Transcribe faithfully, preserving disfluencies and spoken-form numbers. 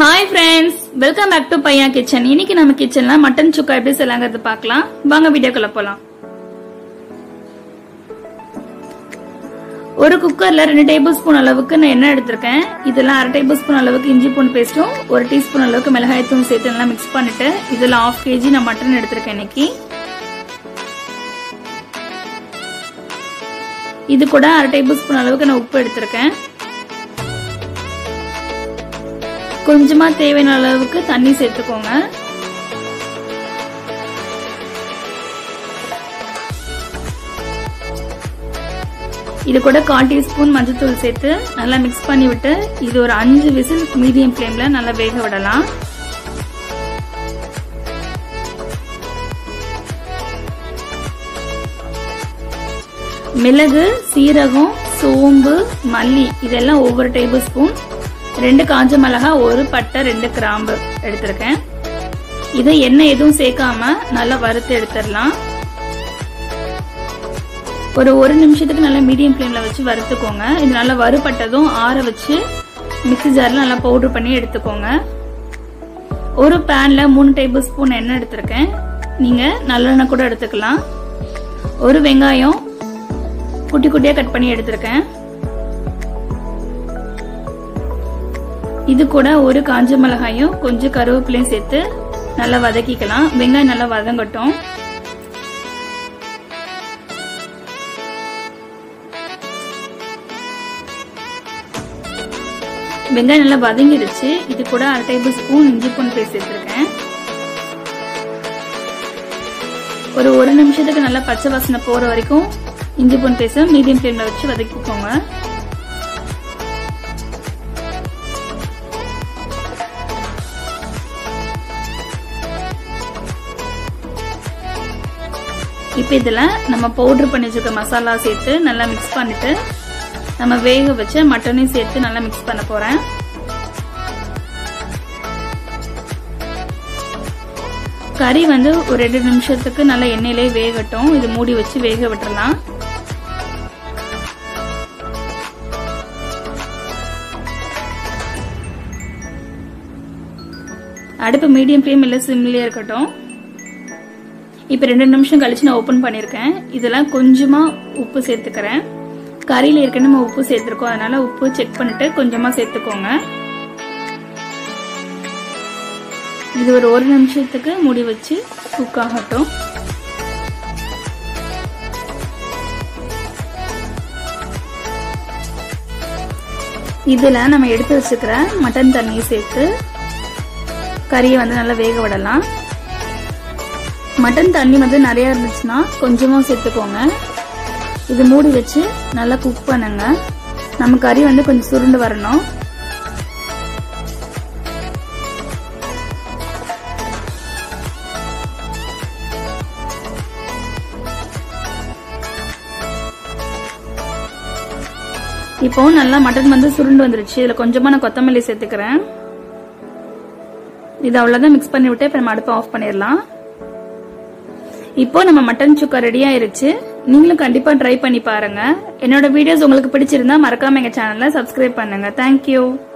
Hi friends, welcome back to Paiya kitchen. இன்னைக்கு நம்ம கிச்சன்ல மட்டன் சுக்கா எப்படி செய்யலாம்ங்கறது பார்க்கலாம்। வாங்க வீடியோக்குள்ள போலாம்। ஒரு குக்கர்ல ரெண்டு டேபிள் ஸ்பூன் அளவுக்கு நான் எண்ணெய் எடுத்துர்க்கேன்। இதெல்லாம் அரை டேபிள் ஸ்பூன் அளவுக்கு இஞ்சி பூண்டு பேஸ்டும் ஒரு டீஸ்பூன் அளவுக்கு மிளகாய் தூள் சேர்த்து நல்லா மிக்ஸ் பண்ணிட்டு இதெல்லாம் half kg நான் மட்டன் எடுத்துர்க்கேன் இன்னைக்கு। இது கூட அரை டேபிள் ஸ்பூன் அளவுக்கு நான் உப்பு எடுத்துர்க்கேன்। கொஞ்சமா தேவையான அளவுக்கு தண்ணி சேர்த்துக்கோங்க। இது கூட கால் டீஸ்பூன் மஞ்சள் தூள் சேர்த்து நல்லா மிக்ஸ் பண்ணி விட்டு இது ஒரு அஞ்சு விசில் மீடியம் ஃப்ளேம்ல நல்லா வேக விடலாம்। மிளகு, சீரகம், சோம்பு, மல்லி இதெல்லாம் ஒவ்வொரு டேபிள் ஸ்பூன், ரெண்டு காஞ்ச மிளகாய், ஒரு பட்டை, ரெண்டு கிராம்பு எடுத்திருக்கேன்। இதை எண்ணெய் எதுவும் சேர்க்காம நல்லா வறுத்து எடுத்துடலாம்। ஒரு ஒரு நிமிஷத்துக்கு நல்லா மீடியம் ஃப்ளேம்ல வச்சு வறுத்துக்கோங்க। இது நல்லா வறுபட்டதும் ஆற வச்சு மிக்ஸி ஜார்ல நல்லா பவுடர் பண்ணி எடுத்துக்கோங்க। ஒரு பேன்ல மூணு டேபிள் ஸ்பூன் எண்ணெய் எடுத்திருக்கேன், நீங்க நல்லெண்ணெய் கூட எடுத்துக்கலாம்। ஒரு வெங்காயம் குட்டி குட்டியா கட் பண்ணி எடுத்திருக்கேன்। இது கூட ஒரு காஞ்ச மிளகாயும் கொஞ்சம் கருவேப்பிலையும் சேர்த்து நல்லா வதக்கிக்கலாம்। வெங்காயம் நல்லா வதங்கட்டும்। வெங்காயம் நல்லா வதங்கிடுச்சு। இது கூட அரை டேபிள் ஸ்பூன் இஞ்சி பூண்டு பேஸ்ட் சேர்த்திருக்கேன்। ஒரு ஒரு நிமிஷத்துக்கு நல்லா பச்சை வாசனை போற வரைக்கும் இஞ்சி பூண்டு பேஸ்ட் மீடியம் ஃப்ளேம்ல வச்சு வதக்கிக்கோங்க। இப்ப இதுல நம்ம பவுடர் பண்ணி வச்சிருக்க மசாலா சேர்த்து நல்லா மிக்ஸ் பண்ணிட்டு நம்ம வேக வச்ச மட்டனையும் சேர்த்து நல்லா மிக்ஸ் பண்ண போறேன்। கறி வந்து ஒரு ரெண்டு நிமிஷத்துக்கு நல்லா எண்ணெயிலே வேகட்டும்। இது மூடி வச்சு வேக விட்டுறலாம்। அடுப்பு மீடியம் ஃப்ளேம் இல்ல சிம்லயே இருக்கட்டும்। இப்ப ரெண்டு நிமிஷம் கழிச்சு நான் ஓபன் பண்ணிருக்கேன்। இதெல்லாம் கொஞ்சமா உப்பு சேர்த்துக்கிறேன்। கறியில ஏற்கனவே நம்ம உப்பு சேர்த்திருக்கோம், அதனால உப்பு செக் பண்ணிட்டு கொஞ்சமா சேர்த்துக்கோங்க। இது ஒரு ஒரு நிமிஷத்துக்கு மூடி வச்சு குக் ஆகட்டும்। இதுல நம்ம எடுத்து வச்சுக்கிற மட்டன் தண்ணியை சேர்த்து கறியை வந்து நல்லா வேக விடலாம்। மட்டன் தண்ணி வந்து நிறைய இருந்துச்சுன்னா கொஞ்சமா சேர்த்துக்கோங்க। இது மூடி வச்சு நல்லா குக் பண்ணுங்க। நம்ம கறி வந்து கொஞ்சம் சுருண்டு வரணும்। இப்போ நல்லா மட்டன் வந்து சுருண்டு வந்துருச்சு। இதுல கொஞ்சமா நான் கொத்தமல்லி சேர்த்துக்கிறேன்। இது அவ்வளவுதான் மிக்ஸ் பண்ணி விட்டு இப்ப நம்ம அடுப்பை ஆஃப் பண்ணிடலாம்। இப்போ நம்ம மட்டன் சுக்கா ரெடி ஆயிருச்சு। நீங்களும் கண்டிப்பா ட்ரை பண்ணி பாருங்க। என்னோட வீடியோஸ் உங்களுக்கு பிடிச்சிருந்தா மறக்காம எங்க சேனலை சப்ஸ்கிரைப் பண்ணுங்க। தேங்க்யூ।